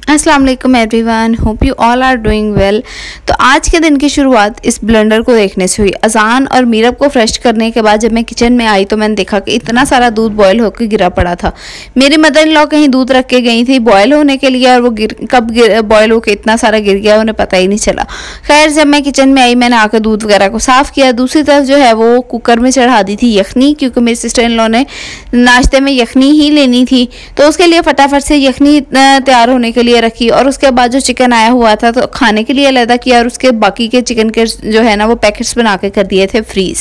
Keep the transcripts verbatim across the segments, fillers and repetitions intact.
अस्सलाम वालेकुम everyone, hope you all are doing well. तो आज के दिन की शुरुआत इस ब्लेंडर को देखने से हुई। अजान और मीरब को फ्रेश करने के बाद जब मैं किचन में आई तो मैंने देखा कि इतना सारा दूध बॉयल होकर गिरा पड़ा था। मेरी मदर इन लॉ कहीं दूध रख के गई थी बॉयल होने के लिए, और वो गिर कब बॉयल होकर इतना सारा गिर गया उन्हें पता ही नहीं चला। खैर, जब मैं किचन में आई मैंने आकर दूध वगैरह को साफ़ किया। दूसरी तरफ जो है वो कुकर में चढ़ा दी थी यखनी, क्योंकि मेरी सिस्टर इन लॉ ने नाश्ते में यखनी ही लेनी थी, तो उसके लिए फटाफट से यखनी तैयार होने के लिए रखी। और उसके बाद जो चिकन आया हुआ था तो खाने के लिए अलग किया, और उसके बाकी के चिकन के जो है ना वो पैकेट्स बना के कर दिए थे फ्रीज।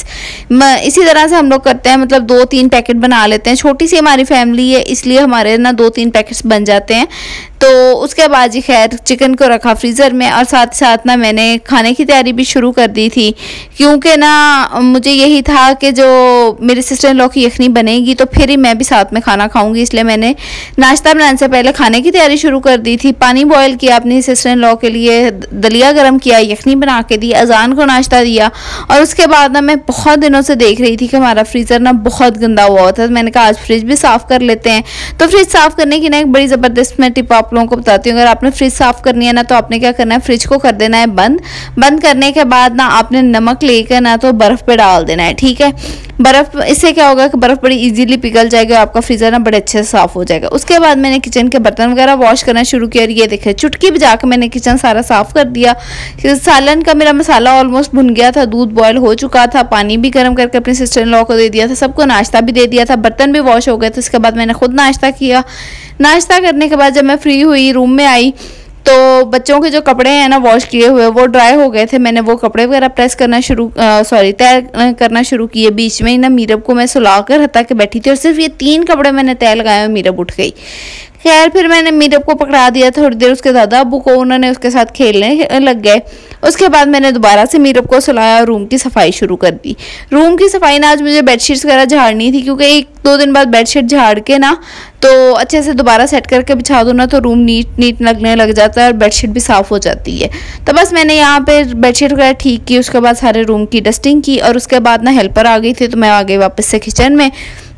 इसी तरह से हम लोग करते हैं, मतलब दो तीन पैकेट बना लेते हैं। छोटी सी हमारी फैमिली है इसलिए हमारे ना दो तीन पैकेट्स बन जाते हैं। तो उसके बाद जी खैर चिकन को रखा फ्रीज़र में, और साथ साथ ना मैंने खाने की तैयारी भी शुरू कर दी थी, क्योंकि ना मुझे यही था कि जो मेरी सिस्टर इन लॉ की यखनी बनेगी तो फिर ही मैं भी साथ में खाना खाऊंगी, इसलिए मैंने नाश्ता बनाने से पहले खाने की तैयारी शुरू कर दी थी। पानी बॉयल किया अपनी सिस्टर इन लॉ के लिए, दलिया गर्म किया, यखनी बना के दी, अजान को नाश्ता दिया। और उसके बाद ना मैं बहुत दिनों से देख रही थी कि हमारा फ्रीज़र ना बहुत गंदा हुआ होता है, तो मैंने कहा आज फ्रिज भी साफ़ कर लेते हैं। तो फ्रिज साफ़ करने की ना एक बड़ी ज़बरदस्त मैं टिप आप लोगों को बताती हूँ। अगर आपने फ्रिज साफ़ करनी है ना तो आपने क्या करना है, फ्रिज को कर देना है बंद। बंद करने के बाद ना आपने नमक लेकर ना तो बर्फ़ पे डाल देना है, ठीक है। बर्फ़, इससे क्या होगा कि बर्फ़ बड़ी इजीली पिघल जाएगा, आपका फ्रीज़र ना बड़े अच्छे से साफ़ हो जाएगा। उसके बाद मैंने किचन के बर्तन वगैरह वॉश करना शुरू किया, और ये देखे चुटकी बजा के मैंने किचन सारा साफ़ कर दिया। सालन का मेरा मसाला ऑलमोस्ट भुन गया था, दूध बॉयल हो चुका था, पानी भी गर्म करके अपनी सिस्टर इन लॉ को दे दिया था, सबको नाश्ता भी दे दिया था, बर्तन भी वॉश हो गए थे। उसके बाद मैंने खुद नाश्ता किया। नाश्ता करने के बाद जब मैं फ्री हुई रूम में आई तो बच्चों के जो कपड़े हैं ना वॉश किए हुए वो ड्राई हो गए थे। मैंने वो कपड़े वगैरह प्रेस करना शुरू सॉरी तय करना शुरू किए। बीच में ही ना मीरब को मैं सुला कर हटा के बैठी थी, और सिर्फ ये तीन कपड़े मैंने तय लगाए और मीरब उठ गई। खैर फिर मैंने मीरब को पकड़ा दिया थोड़ी देर, उसके दादा अबू को, उन्होंने उसके साथ खेलने लग गए। उसके बाद मैंने दोबारा से मीरब को सुलाया और रूम की सफाई शुरू कर दी। रूम की सफाई ना आज मुझे बेडशीट्स वगैरह झाड़नी थी, क्योंकि एक दो दिन बाद बेडशीट झाड़ के ना तो अच्छे से दोबारा सेट करके बिछा दो ना तो रूम नीट नीट लगने लग जाता है और बेडशीट भी साफ़ हो जाती है। तो बस मैंने यहाँ पे बेडशीट वगैरह ठीक की, उसके बाद सारे रूम की डस्टिंग की, और उसके बाद ना हेल्पर आ गई थी तो मैं आ गई वापस से किचन में।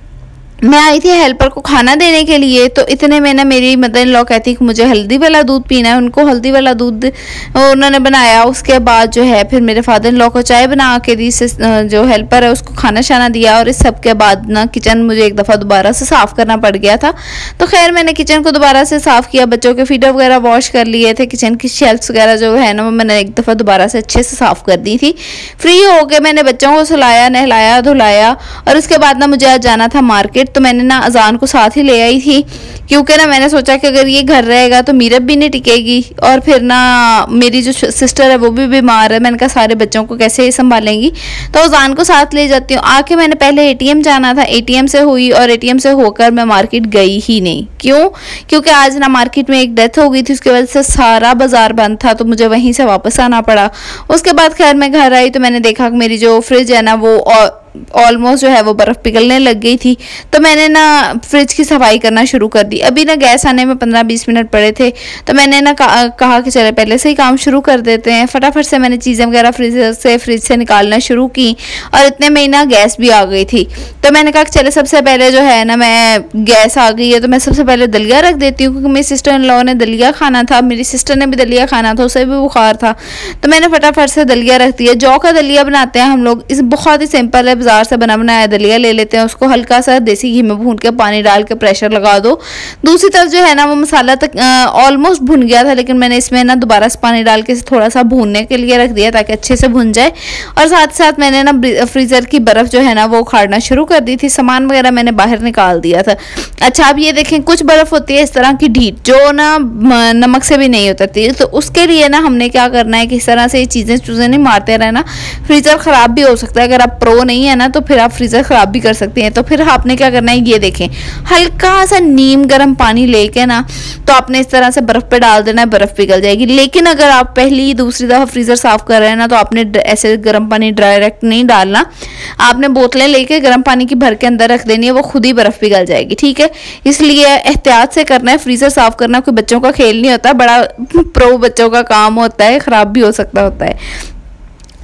मैं आई थी हेल्पर को खाना देने के लिए, तो इतने में ना मेरी मदर इन लॉ कहती कि मुझे हल्दी वाला दूध पीना है। उनको हल्दी वाला दूध उन्होंने बनाया। उसके बाद जो है फिर मेरे फादर इन लॉ को चाय बना के दी, जो हेल्पर है उसको खाना शाना दिया, और इस सब के बाद ना किचन मुझे एक दफ़ा दोबारा से साफ़ करना पड़ गया था। तो खैर मैंने किचन को दोबारा से साफ़ किया, बच्चों के फीडर वगैरह वॉश कर लिए थे, किचन की शेल्फ्स वगैरह जो है ना वो मैंने एक दफ़ा दोबारा से अच्छे से साफ़ कर दी थी। फ्री हो के मैंने बच्चों को सुलाया, नहलाया, धुलाया, और उसके बाद ना मुझे आज जाना था मार्केट। तो मैंने ना अजान को साथ ही ले आई थी, क्योंकि ना मैंने सोचा कि अगर ये घर रहेगा तो मीरब भी नहीं टिकेगी, और फिर ना मेरी जो सिस्टर है वो भी बीमार है। मैंने कहा सारे बच्चों को कैसे संभालेंगी, तो अजान को साथ ले जाती हूँ। आके मैंने पहले एटीएम जाना था, एटीएम से हुई, और एटीएम से होकर मैं मार्केट गई ही नहीं। क्यों? क्योंकि आज ना मार्केट में एक डेथ हो गई थी, उसकी वजह से सारा बाजार बंद था, तो मुझे वहीं से वापस आना पड़ा। उसके बाद खैर मैं घर आई तो मैंने देखा कि मेरी जो फ्रिज है ना वो ऑलमोस्ट जो है वो बर्फ़ पिघलने लग गई थी। तो मैंने ना फ्रिज की सफाई करना शुरू कर दी। अभी ना गैस आने में पंद्रह बीस मिनट पड़े थे, तो मैंने ना कहा, कहा कि चले पहले से ही काम शुरू कर देते हैं। फटाफट से मैंने चीज़ें वगैरह फ्रिज से फ्रिज से निकालना शुरू की, और इतने में ही ना गैस भी आ गई थी। तो मैंने कहा कि चले सबसे पहले जो है ना मैं गैस आ गई है तो मैं सबसे पहले दलिया रख देती हूँ, क्योंकि मेरी सिस्टर इन लॉ ने दलिया खाना था, मेरी सिस्टर ने भी दलिया खाना था, उसे भी बुखार था। तो मैंने फटाफट से दलिया रख दिया। जौ का दलिया बनाते हैं हम लोग, इस बहुत ही सिंपल है, बाजार से बना बनाया दलिया ले लेते हैं, उसको हल्का सा देसी घी में भून के पानी डाल के प्रेशर लगा दो। दूसरी तरफ जो है ना वो मसाला तक ऑलमोस्ट भुन गया था, लेकिन मैंने इसमें ना दोबारा से पानी डाल के थोड़ा सा भूनने के लिए रख दिया ताकि अच्छे से भुन जाए। और साथ साथ मैंने ना फ्रीज़र की बर्फ़ जो है ना वो उखाड़ना शुरू कर दी थी। सामान वगैरह मैंने बाहर निकाल दिया था। अच्छा, अब ये देखें कुछ बर्फ़ होती है इस तरह की ढीठ, जो ना नमक से भी नहीं उतरती, तो उसके लिए ना हमने क्या करना है कि इस तरह से ये चीज़ें चूज़ें नहीं मारते रहना, फ्रीज़र ख़राब भी हो सकता है। अगर आप प्रो नहीं है ना तो फिर आप फ्रीज़र ख़राब भी कर सकते हैं। तो फिर आपने क्या करना है, ये देखें हल्का सा नीम गर्म पानी लेके ना तो आपने इस तरह से बर्फ़ पे डाल देना है, बर्फ़ पिघल जाएगी। लेकिन अगर आप पहली दूसरी दफ़ा फ्रीज़र साफ़ कर रहे हैं ना तो आपने ऐसे गर्म पानी डायरेक्ट नहीं डालना, आपने बोतलें लेके गर्म पानी की भर के अंदर रख देनी है, वो खुद ही बर्फ़ पिघल जाएगी, ठीक है। इसलिए एहतियात से करना है। फ्रीज़र साफ़ करना कोई बच्चों का खेल नहीं होता, बड़ा प्रो बच्चों का काम होता है, ख़राब भी हो सकता होता है।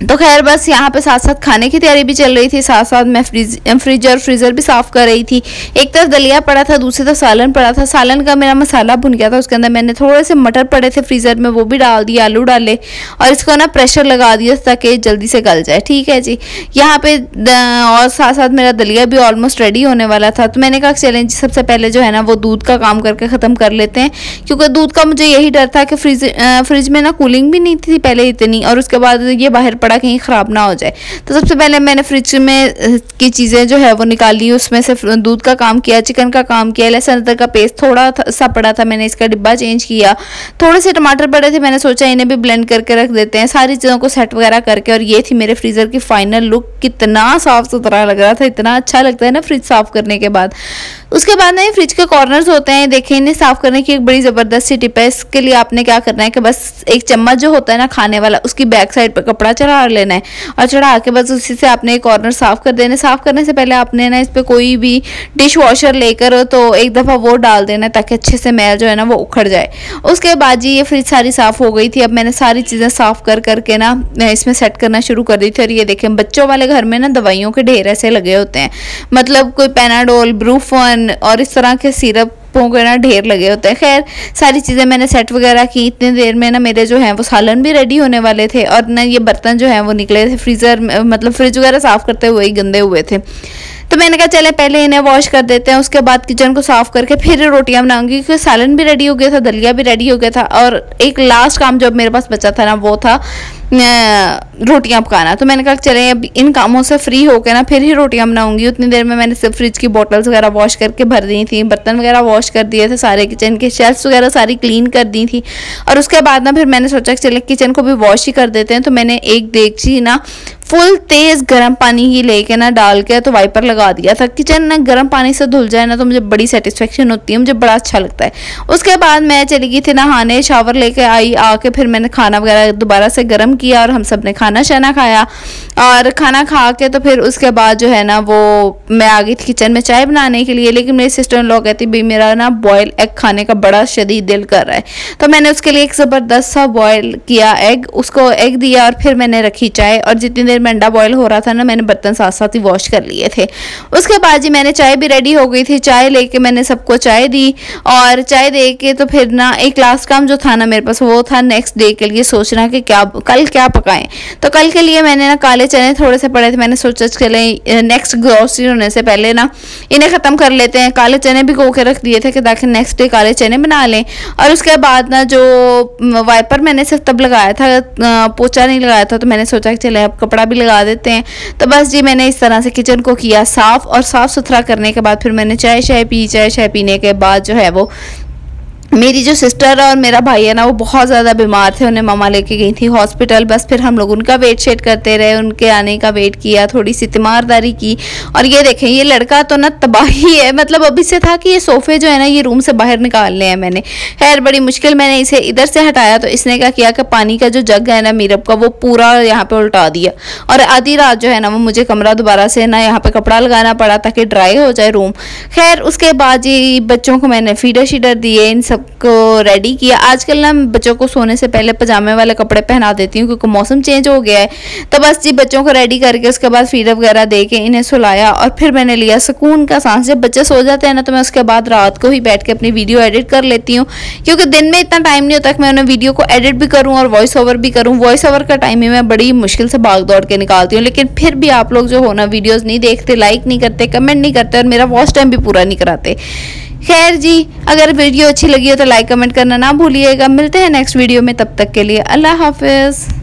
तो खैर बस यहाँ पे साथ साथ खाने की तैयारी भी चल रही थी, साथ साथ मैं फ्रिज फ्रिज और फ्रीज़र भी साफ़ कर रही थी। एक तरफ दलिया पड़ा था, दूसरी तरफ सालन पड़ा था। सालन का मेरा मसाला भुन गया था, उसके अंदर मैंने थोड़े से मटर पड़े थे फ्रीज़र में, वो भी डाल दिए, आलू डाले और इसको ना प्रेशर लगा दिया ताकि जल्दी से गल जाए। ठीक है जी। यहाँ पे और साथ साथ मेरा दलिया भी ऑलमोस्ट रेडी होने वाला था। तो मैंने कहा चलें जी, सबसे पहले जो है ना वो दूध का काम करके ख़त्म कर लेते हैं, क्योंकि दूध का मुझे यही डर था कि फ्रिज फ्रिज में ना कूलिंग भी नहीं थी पहले इतनी, और उसके बाद ये बाहर पड़ा कहीं ख़राब ना हो जाए। तो सबसे पहले मैंने फ्रिज में की चीज़ें जो है वो निकाली, उसमें से दूध का काम किया, चिकन का काम किया, लहसुन अदरक का पेस्ट थोड़ा सा पड़ा था, मैंने इसका डिब्बा चेंज किया। थोड़े से टमाटर पड़े थे, मैंने सोचा इन्हें भी ब्लेंड करके रख देते हैं। सारी चीज़ों को सेट वगैरह करके, और ये थी मेरे फ्रीज़र की फाइनल लुक। कितना साफ़ सुथरा लग रहा था, इतना अच्छा लगता है ना फ्रिज साफ़ करने के बाद। उसके बाद ना ये फ्रिज के कॉर्नर्स होते हैं, देखें, इन्हें साफ़ करने की एक बड़ी ज़बरदस्त सी टिप है। इसके लिए आपने क्या करना है कि बस एक चम्मच जो होता है ना खाने वाला, उसकी बैक साइड पर कपड़ा चढ़ा लेना है और चढ़ा के बस उसी से आपने कॉर्नर साफ़ कर देना। साफ़ करने से पहले आपने ना इस पर कोई भी डिश वॉशर लेकर तो एक दफ़ा वो डाल देना ताकि अच्छे से मैल जो है ना वो उखड़ जाए। उसके बाद जी ये फ्रिज सारी साफ़ हो गई थी। अब मैंने सारी चीज़ें साफ़ कर करके ना इसमें सेट करना शुरू कर दी थी। और ये देखें, बच्चों वाले घर में ना दवाइयों के ढेर ऐसे लगे होते हैं, मतलब कोई पेनाडोल, ब्रूफन और इस तरह के सिरप के ना ढेर लगे होते हैं। खैर सारी चीज़ें मैंने सेट वगैरह की। इतनी देर में ना मेरे जो हैं वो सालन भी रेडी होने वाले थे, और ना ये बर्तन जो हैं वो निकले थे फ्रीज़र, मतलब फ्रिज वगैरह साफ़ करते हुए ही गंदे हुए थे। तो मैंने कहा चले पहले इन्हें वॉश कर देते हैं, उसके बाद किचन को साफ़ करके फिर रोटियां बनाऊंगी, क्योंकि सालन भी रेडी हो गया था, दलिया भी रेडी हो गया था, और एक लास्ट काम जो मेरे पास बचा था ना वो था रोटियां पकाना। तो मैंने कहा चले अब इन कामों से फ्री होकर ना फिर ही रोटियां बनाऊंगी। उतनी देर में मैंने सिर्फ फ्रिज की बोतल्स वगैरह वॉश करके भर दी थी, बर्तन वगैरह वॉश कर दिए थे, सारे किचन के शेल्फ्स वगैरह सारी क्लीन कर दी थी। और उसके बाद ना फिर मैंने सोचा कि चले किचन को भी वॉश ही कर देते हैं। तो मैंने एक देगची ना फुल तेज़ गर्म पानी ही लेके ना डाल के तो वाइपर लगा दिया था। किचन ना गर्म पानी से धुल जाए ना तो मुझे बड़ी सेटिस्फेक्शन होती है, मुझे बड़ा अच्छा लगता है। उसके बाद मैं चली गई थी नहाने, शावर लेके आई, आके फिर मैंने खाना वगैरह दोबारा से गर्म किया और हम सब ने खाना शाना खाया। और खाना खा के तो फिर उसके बाद जो है ना वो मैं आ गई थी किचन में चाय बनाने के लिए। लेकिन मेरी सिस्टर इन लॉ कहती भाई मेरा ना बॉयल एग खाने का बड़ा शदीद दिल कर रहा है। तो मैंने उसके लिए एक ज़बरदस्त सा बॉयल किया एग, उसको एग दिया और फिर मैंने रखी चाय। और जितनी देर में अंडा बॉयल हो रहा था ना मैंने बर्तन साथ साथ ही वॉश कर लिए थे। उसके बाद जी मैंने चाय भी रेडी हो गई थी, चाय लेके मैंने सबको चाय दी। और चाय दे के तो फिर ना एक लास्ट काम जो था ना मेरे पास वो था नेक्स्ट डे के लिए सोचना कि क्या कल क्या पकाएं। तो कल के लिए मैंने ना काले चने थोड़े से पड़े थे, मैंने सोचा चले नेक्स्ट ग्रोसरी होने से पहले ना इन्हें ख़त्म कर लेते हैं। काले चने भी गो के रख दिए थे कि ताकि नेक्स्ट डे काले चने बना लें। और उसके बाद ना जो वाइपर मैंने सिर्फ तब लगाया था, पोछा नहीं लगाया था, तो मैंने सोचा कि चले अब कपड़ा भी लगा देते हैं। तो बस जी मैंने इस तरह से किचन को किया साफ़, और साफ़ सुथरा करने के बाद फिर मैंने चाय शाय पी। चाय शाय पीने के बाद जो है वो मेरी जो सिस्टर और मेरा भाई है ना वो बहुत ज़्यादा बीमार थे, उन्हें मामा लेके गई थी हॉस्पिटल। बस फिर हम लोग उनका वेट शेट करते रहे, उनके आने का वेट किया, थोड़ी सी तीमारदारी की। और ये देखें ये लड़का तो ना तबाही है, मतलब अभी से था कि ये सोफ़े जो है ना ये रूम से बाहर निकालने हैं मैंने। खैर बड़ी मुश्किल मैंने इसे इधर से हटाया तो इसने क्या किया कि पानी का जो जग है ना मीरब का वो पूरा यहाँ पर उल्टा दिया। और आधी रात जो है ना वो मुझे कमरा दोबारा से ना यहाँ पर कपड़ा लगाना पड़ा ताकि ड्राई हो जाए रूम। खैर उसके बाद ये बच्चों को मैंने फीडर शीडर दिए, इन सब को रेडी किया। आजकल ना बच्चों को सोने से पहले पजामे वाले कपड़े पहना देती हूँ क्योंकि मौसम चेंज हो गया है। तो बस जी बच्चों को रेडी करके उसके बाद फीडर वगैरह दे के इन्हें सुलाया और फिर मैंने लिया सुकून का सांस। जब बच्चे सो जाते हैं ना तो मैं उसके बाद रात को ही बैठ के अपनी वीडियो एडिट कर लेती हूँ, क्योंकि दिन में इतना टाइम नहीं होता कि मैं उन्हें वीडियो को एडिट भी करूँ और वॉइस ओवर भी करूँ। वॉइस ओवर का टाइम ही मैं बड़ी मुश्किल से भाग दौड़ के निकालती हूँ, लेकिन फिर भी आप लोग जो हो ना वीडियोज़ नहीं देखते, लाइक नहीं करते, कमेंट नहीं करते और मेरा वॉच टाइम भी पूरा नहीं कराते। खैर जी अगर वीडियो अच्छी लगी हो तो लाइक कमेंट करना ना भूलिएगा। मिलते हैं नेक्स्ट वीडियो में, तब तक के लिए अल्लाह हाफिज़।